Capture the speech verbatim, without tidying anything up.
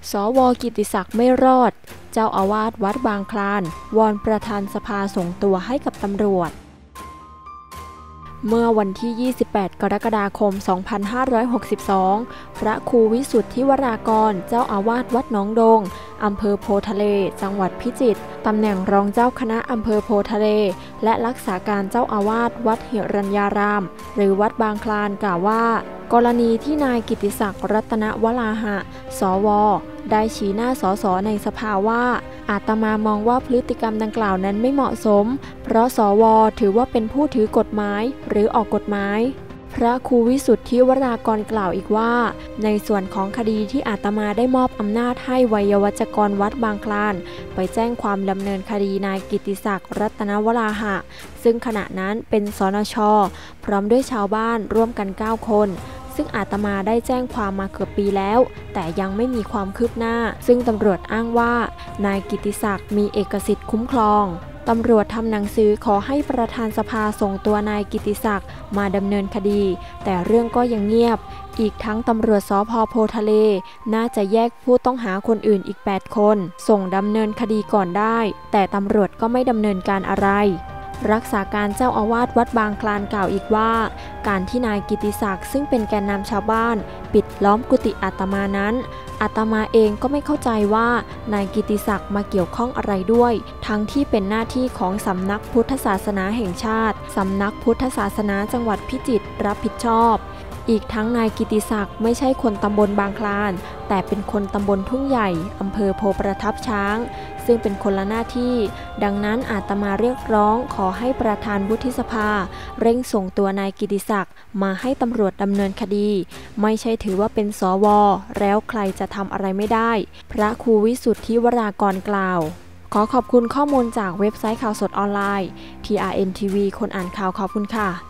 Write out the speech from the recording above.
สว.กิติศักดิ์ไม่รอดเจ้าอาวาสวัดบางคลานวอนประธานสภาส่งตัวให้กับตำรวจเมื่อวันที่ ยี่สิบแปด กรกฎาคม สองพันห้าร้อยหกสิบสอง พระครูวิสุทธิวรากรเจ้าอาวาสวัดหนองดงอำเภอโพทะเลจังหวัดพิจิตรตำแหน่งรองเจ้าคณะอำเภอโพทะเลและรักษาการเจ้าอาวาสวัดหิรัญญารามหรือวัดบางคลานกล่าวว่ากรณีที่นายกิติศักดิ์รัตนวราหะสว.ได้ชี้หน้าสสในสภาว่าอาตมามองว่าพฤติกรรมดังกล่าวนั้นไม่เหมาะสมเพราะสว.ถือว่าเป็นผู้ถือกฎหมายหรือออกกฎหมายพระครูวิสุทธิวรากรกล่าวอีกว่าในส่วนของคดีที่อาตมาได้มอบอำนาจให้วัยวัจกรวัดบางคลานไปแจ้งความดำเนินคดีนายกิติศักดิ์รัตนวราหะซึ่งขณะนั้นเป็นสนช.พร้อมด้วยชาวบ้านร่วมกันเก้าคนซึ่งอาตมาได้แจ้งความมาเกือบปีแล้วแต่ยังไม่มีความคืบหน้าซึ่งตำรวจอ้างว่านายกิติศักดิ์มีเอกสิทธิ์คุ้มครองตำรวจทำหนังสือขอให้ประธานสภาส่งตัวนายกิติศักดิ์มาดำเนินคดีแต่เรื่องก็ยังเงียบอีกทั้งตำรวจสภ.โพทะเลน่าจะแยกผู้ต้องหาคนอื่นอีกแปดคนส่งดำเนินคดีก่อนได้แต่ตำรวจก็ไม่ดำเนินการอะไรรักษาการเจ้าอาวาสวัดบางคลานกล่าวอีกว่าการที่นายกิติศักดิ์ซึ่งเป็นแกนนำชาวบ้านปิดล้อมกุฏิอาตมานั้นอาตมาเองก็ไม่เข้าใจว่านายกิติศักดิ์มาเกี่ยวข้องอะไรด้วยทั้งที่เป็นหน้าที่ของสำนักพุทธศาสนาแห่งชาติสำนักพุทธศาสนาจังหวัดพิจิตรรับผิดชอบอีกทั้งนายกิติศักดิ์ไม่ใช่คนตำบลบางคลานแต่เป็นคนตำบลทุ่งใหญ่อำเภอโพประทับช้างซึ่งเป็นคนละหน้าที่ดังนั้นอาตมาเรียกร้องขอให้ประธานวุฒิสภาเร่งส่งตัวนายกิติศักดิ์มาให้ตำรวจดำเนินคดีไม่ใช่ถือว่าเป็นสว.แล้วใครจะทำอะไรไม่ได้พระครูวิสุทธิวรากรกล่าวขอขอบคุณข้อมูลจากเว็บไซต์ข่าวสดออนไลน์ ที อาร์ เอ็น ที วี คนอ่านข่าวขอบคุณค่ะ